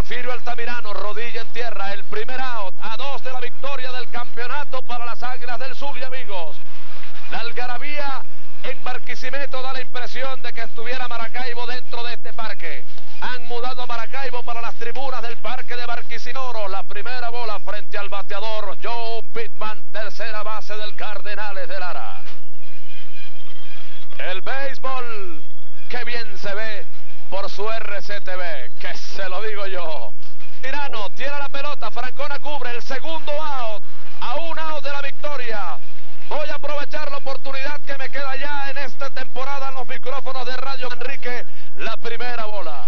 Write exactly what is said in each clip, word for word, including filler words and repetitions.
Porfirio Altamirano, rodilla en tierra, el primer out, a dos de la victoria del campeonato para las Águilas del Zulia, amigos. La algarabía en Barquisimeto da la impresión de que estuviera Maracaibo dentro de este parque. Han mudado a Maracaibo para las tribunas del parque de Barquisimeto. La primera bola frente al bateador Joe Pittman, tercera base del Cardenales de Lara. El béisbol, que bien se ve por su R C T V, que se lo digo yo. Tirano tira la pelota, Francona cubre el segundo out, a un out de la victoria. Voy a aprovechar la oportunidad que me queda ya en esta temporada en los micrófonos de Radio Enrique. La primera bola.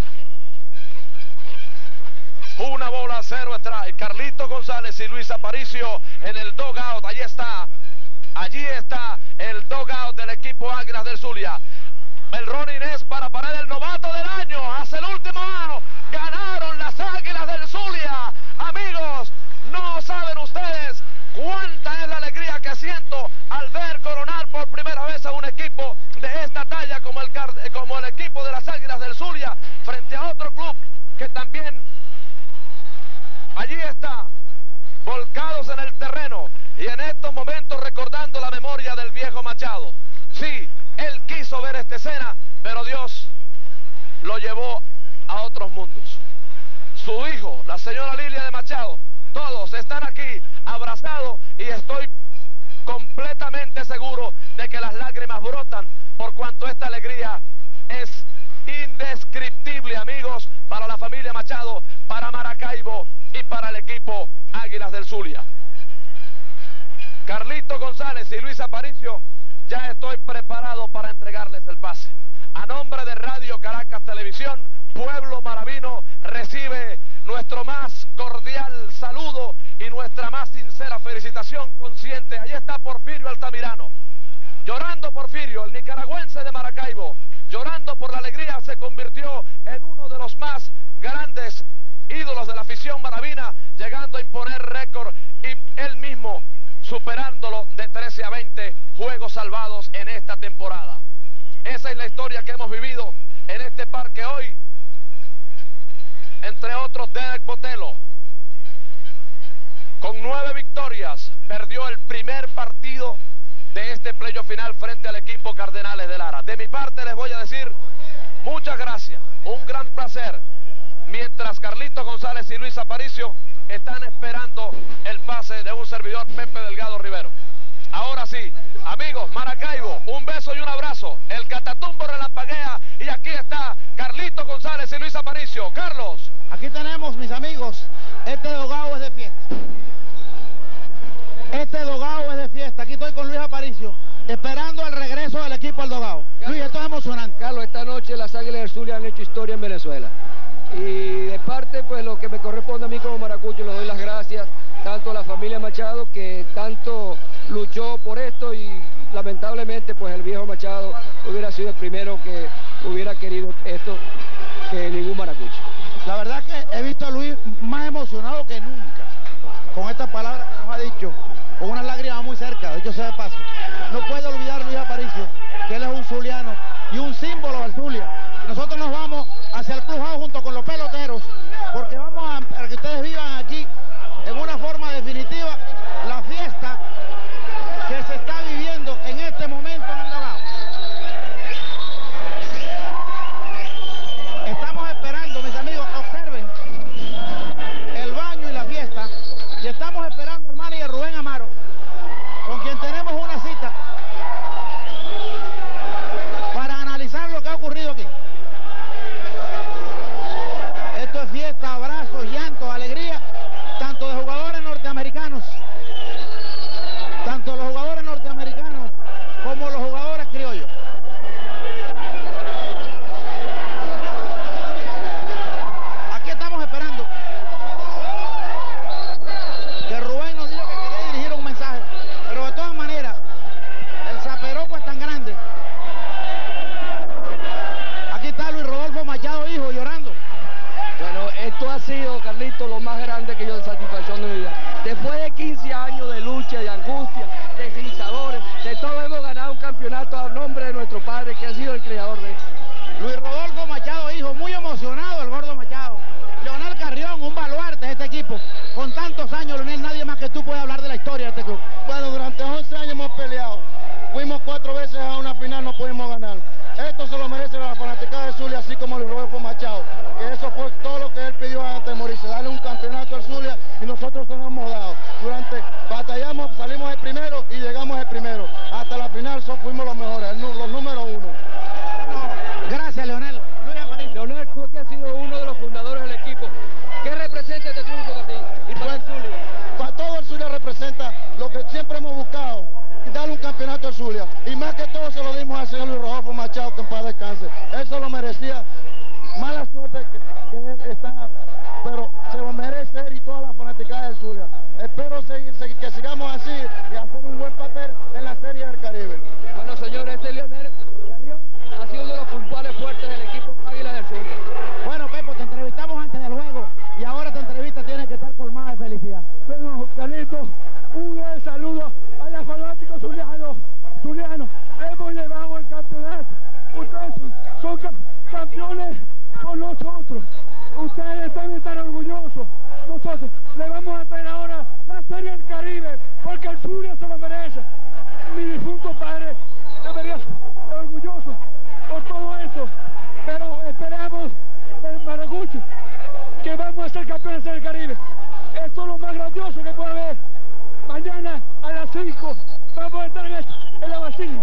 Una bola, cero strike. Carlito González y Luis Aparicio en el dugout. Allí está. Allí está el dugout del equipo Águilas del Zulia. El running es para parar el novato del año. Hace el último out. Ganaron las Águilas del Zulia. Amigos, no saben ustedes cuánta es la alegría que siento al ver coronar por primera vez a un equipo de esta talla como el, como el equipo de las Águilas del Zulia frente a otro club que también allí está, volcados en el terreno y en estos momentos recordando la memoria del viejo Machado. Sí, él quiso ver esta escena, pero Dios lo llevó a otros mundos. Su hijo, la señora Lilia de Machado, todos están aquí abrazados y estoy completamente seguro de que las lágrimas brotan por cuanto esta alegría es indescriptible, amigos, para la familia Machado, para Maracaibo y para el equipo Águilas del Zulia. Carlito González y Luis Aparicio, ya estoy preparado para entregarles el pase. A nombre de Radio Caracas Televisión, Pueblo Maravino recibe nuestro más cordial saludo y nuestra más sincera felicitación consciente. Allí está Porfirio Altamirano. Llorando Porfirio, el nicaragüense de Maracaibo, llorando por la alegría, se convirtió en uno de los más grandes ídolos de la afición maravina, llegando a imponer récord y él mismo superándolo de trece a veinte juegos salvados en esta temporada. Esa es la historia que hemos vivido en este parque hoy. Entre otros, Derek Botello, con nueve victorias, perdió el primer partido de este playoff final frente al equipo Cardenales de Lara. De mi parte les voy a decir muchas gracias, un gran placer, mientras Carlito González y Luis Aparicio están esperando el pase de un servidor, Pepe Delgado Rivero. Ahora sí, amigos, Maracaibo, un beso y un abrazo. El Catatumbo relampaguea y aquí está Carlito González y Luis Aparicio. Carlos. Aquí tenemos, mis amigos, este dogao es de fiesta. Este dogao es de fiesta. Aquí estoy con Luis Aparicio, esperando el regreso del equipo al dogao. Luis, esto es emocionante. Carlos, esta noche las Águilas del Zulia han hecho historia en Venezuela. Y de parte, pues lo que me corresponde a mí como maracucho, le doy las gracias tanto a la familia Machado, que tanto luchó por esto, y lamentablemente pues el viejo Machado hubiera sido el primero que hubiera querido esto que ningún maracucho. La verdad que he visto a Luis más emocionado que nunca con estas palabras que nos ha dicho, con una lágrima muy cerca, dicho sea de paso. No puede olvidar Luis Aparicio que él es un zuliano y un símbolo del Zulia. Nosotros nos vamos hacia el Club House junto con los peloteros, porque vamos a, para que ustedes vivan aquí en una forma definitiva la fiesta que se está viviendo en este momento en el dogao. Estamos esperando, mis amigos, observen el baño y la fiesta, y estamos esperando al manager Rubén Amaro, con quien tenemos una cita para analizar lo que ha ocurrido aquí. Esto es fiesta, abrazos, llantos, alegría, tanto de jugadores norteamericanos, tanto los jugadores norteamericanos como los jugadores criollos. Aquí estamos esperando que Rubén nos dijo que quería dirigir un mensaje, pero de todas maneras, el zaperoco es tan grande. Aquí está Luis Rodolfo Machado, hijo, llorando. Bueno, esto ha sido, Carlito, lo más grande que yo de satisfacción de mi vida. Después de quince años de lucha, de angustia, de gritadores, de todo, hemos ganado un campeonato a nombre de nuestro padre, que ha sido el creador de esto. Luis Rodolfo Machado, hijo, muy emocionado el gordo Machado. Leonel Carrión, estos años, Leonel, nadie más que tú puede hablar de la historia de este club. Bueno, durante once años hemos peleado. Fuimos cuatro veces a una final, no pudimos ganar. Esto se lo merece la fanaticada de Zulia, así como Luis Rodolfo Machado. Que eso fue todo lo que él pidió antes de morirse, darle un campeonato al Zulia, y nosotros se lo hemos dado. Durante, batallamos, salimos el primero y llegamos el primero. Hasta la final so, fuimos los mejores, el, los número uno. Gracias, Leonel. Leonel, tú que has sido uno de los fundadores del equipo, ¿qué representa este triunfo para ti y para el Zulia? Para todo el Zulia representa lo que siempre hemos buscado, darle un campeonato al Zulia. Y más que todo se lo dimos al señor Luis Rodolfo Machado, que en paz descanse. Eso lo merecía. Mala suerte que, que él está, pero se lo merece él y toda la fanaticada del Zulia. Espero seguir, seguir, que sigamos así y hacer un buen papel en la Serie del Caribe. Bueno, señores, este Leonel Carrión ha sido uno de los puntuales fuertes del equipo Águilas del Zulia. Bueno, Pepo, te entrevistamos antes del juego y ahora esta entrevista tiene que estar colmada de felicidad. Bueno, Carlito, un gran saludo a los fanáticos zulianos. Zulianos, hemos llevado el campeonato. Ustedes son, son ca campeones con nosotros. Ustedes deben estar orgullosos. Nosotros le vamos a traer ahora la Serie del Caribe, porque el Zulia se lo merece. Mi difunto padre debería estar orgulloso por todo esto. Pero esperamos del Maracucho que vamos a ser campeones del Caribe. Esto es lo más grandioso que puede haber. Mañana a las cinco vamos a estar en, en la Basílica.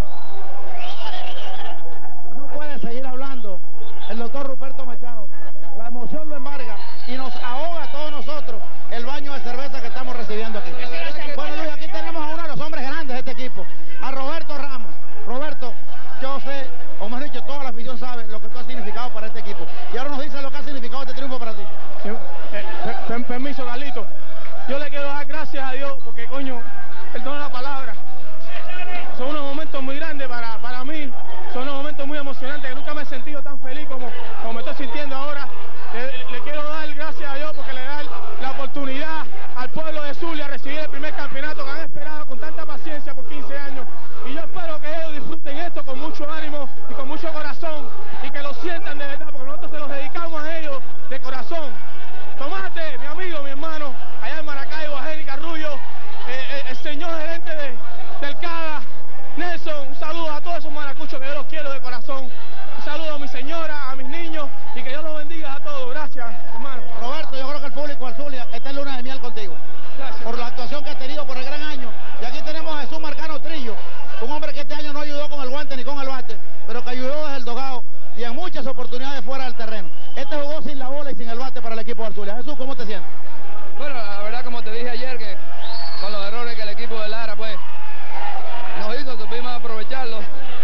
No puede seguir hablando el doctor Ruperto Machado. La emoción lo embarga y nos ahoga a todos nosotros el baño de cerveza que estamos recibiendo aquí. Bueno, Luis, aquí tenemos a uno de los hombres grandes de este equipo, a Roberto Ramos. Roberto, yo sé, o más dicho, toda la afición sabe lo que tú has significado para este equipo. Y ahora nos dice lo que ha significado este triunfo para ti. Sí, eh, per permiso, Carlito. Yo le quiero dar gracias a Dios porque, coño, perdona la palabra. Son unos momentos muy grandes para, para mí. Son unos momentos muy emocionantes que nunca me he sentido tan feliz como, como me estoy sintiendo ahora. Le, le quiero dar gracias a Dios porque le da la oportunidad al pueblo de Zulia a recibir el primer campeonato que han esperado con tanta paciencia por quince años. Y yo espero que ellos disfruten esto con mucho ánimo y con mucho corazón y que lo sientan de verdad, porque nosotros se los dedicamos a ellos de corazón. Tomate, mi amigo, mi hermano, allá en Maracaibo, a Henry Carrullo, eh, el, el señor gerente de, del C A D A, Nelson, un saludo a todos esos maracuchos que yo los quiero de corazón. Un saludo a mi señora, a mis niños y que Dios los bendiga a todos. Gracias, hermano. Roberto, yo creo que el público al Zulia está en luna de miel contigo. Gracias. Por la actuación que has tenido, por el gran año. Y aquí tenemos a Jesús Marcano Trillo, un hombre que este año no ayudó con el guante ni con el bate, pero que ayudó desde el dogado y en muchas oportunidades fuera del terreno. Este jugó sin la bola y sin el bate para el equipo de Zulia. Jesús, ¿cómo te sientes? Bueno, la verdad, como te dije ayer, que con los errores que el equipo de Lara pues nos hizo, supimos aprovecharlos.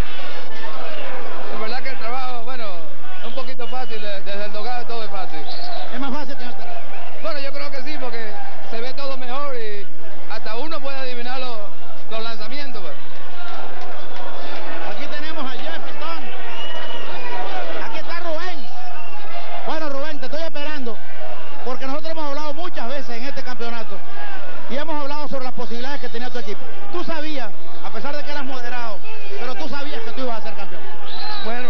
Es verdad que el trabajo, bueno, es un poquito fácil, desde el dogado todo es fácil. Es más fácil que en el terreno. Bueno, yo creo que sí, porque se ve todo mejor y hasta uno puede adivinar los, los lanzamientos. Pues. Aquí tenemos a Jefferson. Aquí está Rubén. Bueno, Rubén, te estoy esperando, porque nosotros hemos hablado muchas veces en este campeonato y hemos hablado sobre las posibilidades que tenía tu equipo. Tú sabías, a pesar de que eras moderado, pero tú sabías que tú ibas a ser campeón. Bueno,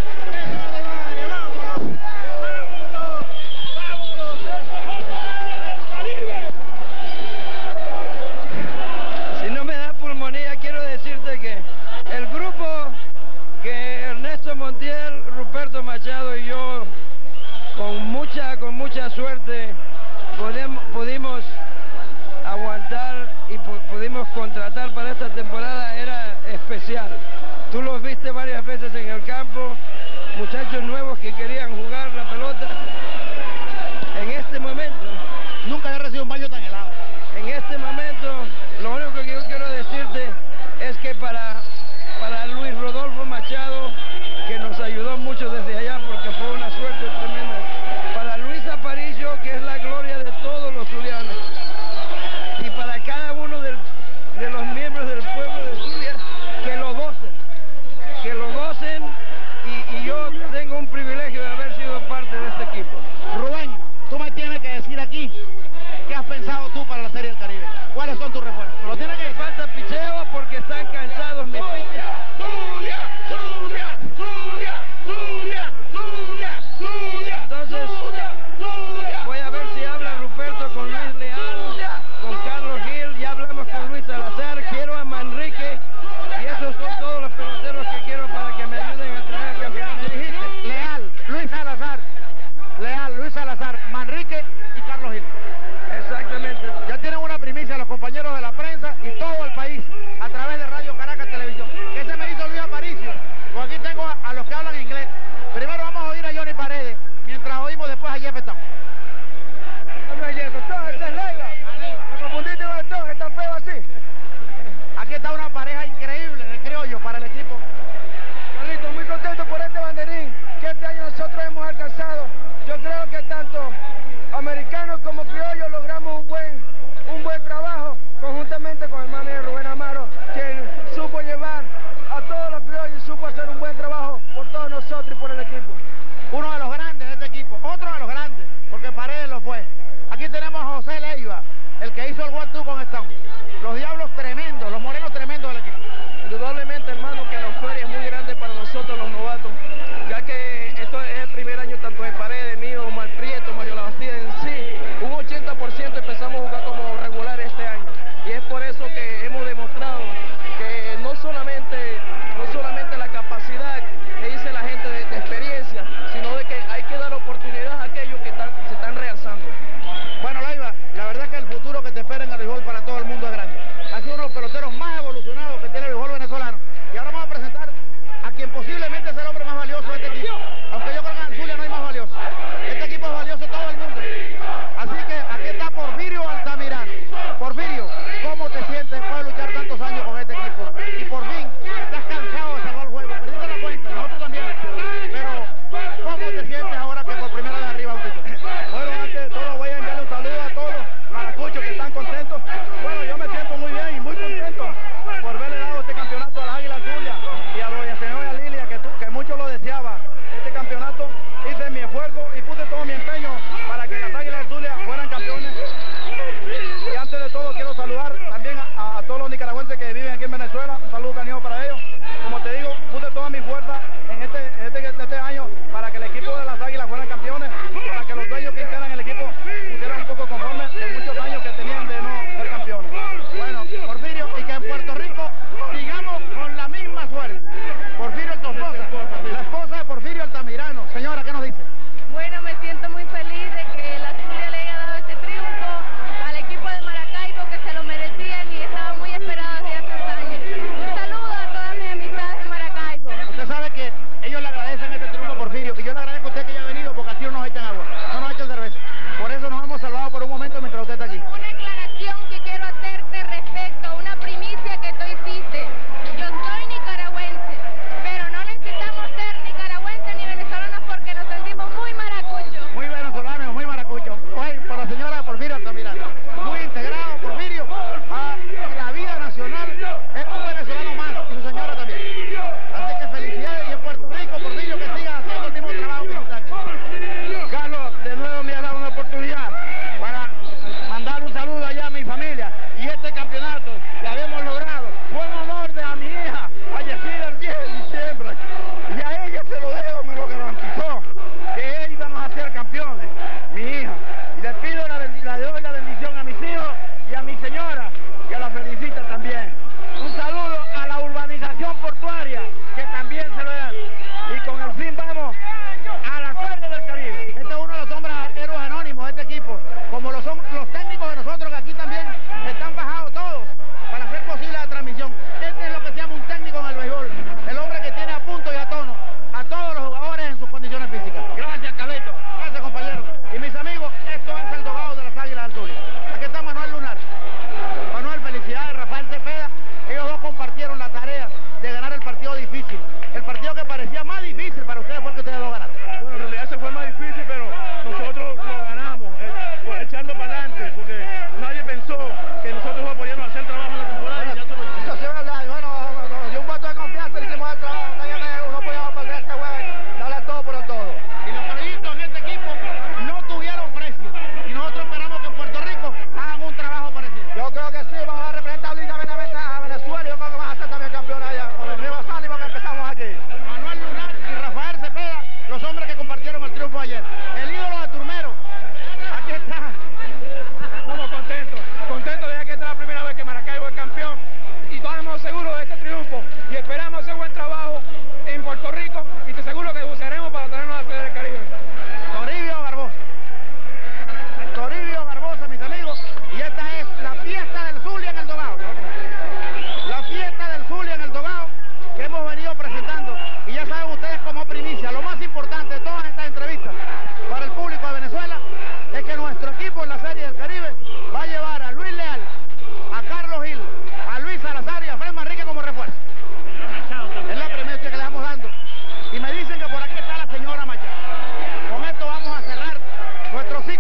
si no me da pulmonía, quiero decirte que el grupo que Ernesto Montiel, Ruperto Machado y yo, con mucha, con mucha suerte, podemos, pudimos aguantar y pu pudimos contratar para esta temporada, era especial. Tú los viste varias veces en el campo, muchachos nuevos que querían jugar la pelota. En este momento, Nunca había recibido un baño tan helado. en este momento, lo único que yo quiero decirte es que para, para Luis Rodolfo Machado, que nos ayudó mucho desde allá porque fue una suerte tremenda, para Luis Aparicio, que es la gloria de todos los zulianos, y para cada uno del, de los miembros del pueblo de Zulia, que lo gocen, que lo gocen, y, y yo tengo un privilegio de haber sido parte de este equipo. Rubén, tú me tienes que decir aquí qué has pensado tú para la Serie del Caribe. ¿Cuáles son tus refuerzos? Lo tiene que falta picheo porque están cansados mis pitchers. Zulia, Zulia, Zulia, Zulia, Zulia, Zulia. Entonces, Zulia, Zulia. voy a ver si habla Ruperto con Luis Leal Luis Salazar, Manrique y Carlos Gil. Exactamente. Ya tienen una primicia los compañeros de la prensa y todo el país a través de Radio Caracas Televisión. ¿Qué se me hizo Luis Aparicio? Pues aquí tengo a, a los que hablan inglés. Primero vamos a oír a Johnny Paredes, mientras oímos después a Jefferson. Esa es Leiva. Me confundiste con el toque, es tan feo así. Aquí está una pareja increíble de criollo para el equipo. Carlito, muy contento por este banderín que este año nosotros hemos alcanzado. Yo creo que tanto americanos como criollos logramos un buen, un buen trabajo conjuntamente con el manager Rubén Amaro, quien supo llevar a todos los criollos y supo hacer un buen trabajo por todos nosotros y por el equipo. Uno de los grandes de este equipo, otro de los grandes, porque Paredes lo fue. Aquí tenemos a José Leiva, el que hizo el one two con Stone. Los diablos tremendos, los morenos tremendos del equipo. Indudablemente, hermano, que la euforia es muy grande para nosotros los novatos, ya que esto es el primer año tanto de Paredes, mío, Omar Prieto, Mario Labastida en sí. Un ochenta por ciento empezamos a jugar como regular este año. Y es por eso que hemos demostrado que no solamente, no solamente la capacidad que dice la gente de, de experiencia, sino de que hay que dar oportunidad a aquellos que están, se están realzando. Bueno, Leiva, la verdad es que el futuro que te espera en el béisbol para todo el mundo es grande. Ha sido uno de los peloteros más evolutivos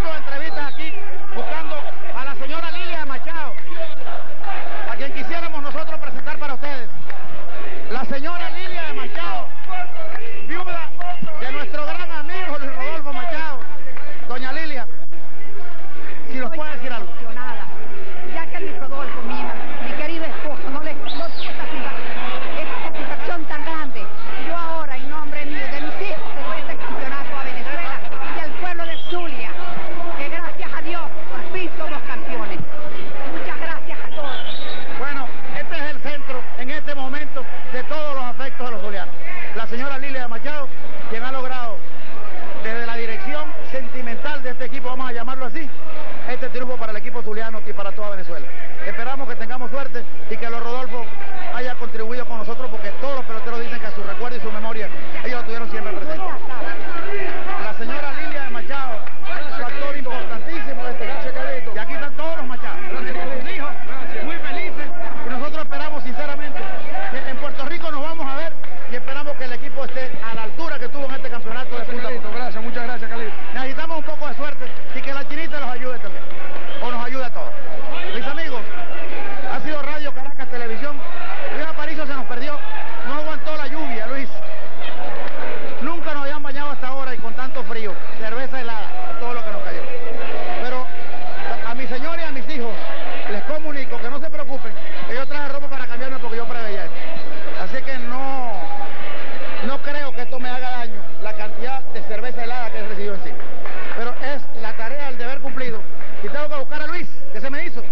haciendo entrevistas aquí, buscando a la señora Lilia Machado, a quien quisiéramos nosotros presentar para ustedes. La señora Lilia de Machado, viuda de nuestro gran amigo Luis Rodolfo Machado. Doña Lilia, si nos puede decir algo. Emocionada, ya que Luis Rodolfo, mi, mi querido esposo, no le no tuvo esta satisfacción tan grande. Yo ahora, en nombre mío, de mis hijos, le doy este campeonato a Venezuela y al pueblo de Zulia, que gracias a Dios, por fin somos campeones. Muchas gracias a todos. Bueno, este es el centro, en este momento, de todos los afectos de los zulianos. La señora Lilia Machado, quien ha logrado, desde la dirección sentimental de este equipo, vamos a llamarlo así, este triunfo para el equipo zuliano y para toda Venezuela. Esperamos que tengamos suerte y que los Rodolfo haya contribuido con nosotros, porque todos los peloteros dicen que a su recuerdo y su memoria ellos lo tuvieron siempre presente. La señora Lilia de Machado, factor importantísimo de este equipo. Y aquí están todos los Machados, con sus hijos, muy felices, y nosotros esperamos sinceramente que en Puerto Rico nos vamos a ver y esperamos que el equipo esté a la altura que tuvo en este campeonato de punta. Gracias, muchas gracias, Calito. Necesitamos un poco de suerte y que la chinita nos ayude también, o nos ayude a todos. Mis amigos, ha sido Radio Caracas Televisión. Luis Aparicio se nos perdió, no aguantó la lluvia, Luis. Nunca nos habían bañado hasta ahora y con tanto frío, cerveza helada, todo lo que nos cayó. Pero a mi señora y a mis hijos les comunico que no se preocupen, que yo traje ropa para cambiarme porque yo preveía esto. Así que no, no creo que esto me haga daño, la cantidad de cerveza helada que he recibido encima. Pero es la tarea, el deber cumplido. Y tengo que buscar a Luis, que se me hizo.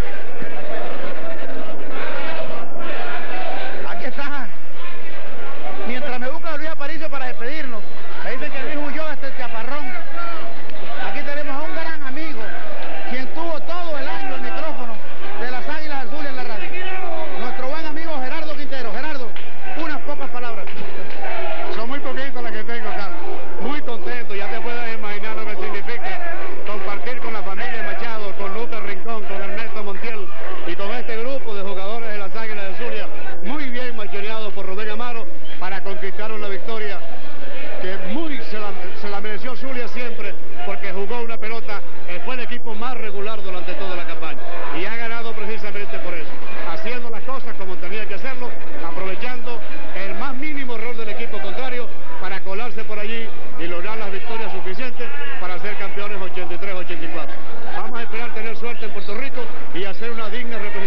Aquí está. Mientras me busca a Luis Aparicio para despedirnos, me dicen que Luis huyó hasta el chaparrón. Aquí tenemos a un gran amigo, quien tuvo todo el año el micrófono de las Águilas del Zulia en la radio. Nuestro buen amigo Gerardo Quintero. Gerardo, unas pocas palabras. Son muy poquitas las que tengo, Carlos. Muy contento, ya te puedes imaginar lo que significa compartir con la familia Machado, con Lucas Rincón, con Ernesto Montiel y con este grupo de jugadores de las Águilas del Zulia, muy bien machoneados por Rubén Amaro, para conquistar una victoria que muy se la, se la mereció Zulia siempre, porque jugó una pelota, eh, fue el equipo más regular durante toda la campaña y ha ganado precisamente por eso, haciendo las cosas como tenía que hacerlo, aprovechando el más mínimo error del equipo contrario para colarse por allí y lograr las victorias suficientes para ser campeones ochenta y tres ochenta y cuatro. Vamos a esperar tener suerte en Puerto Rico y hacer una digna representación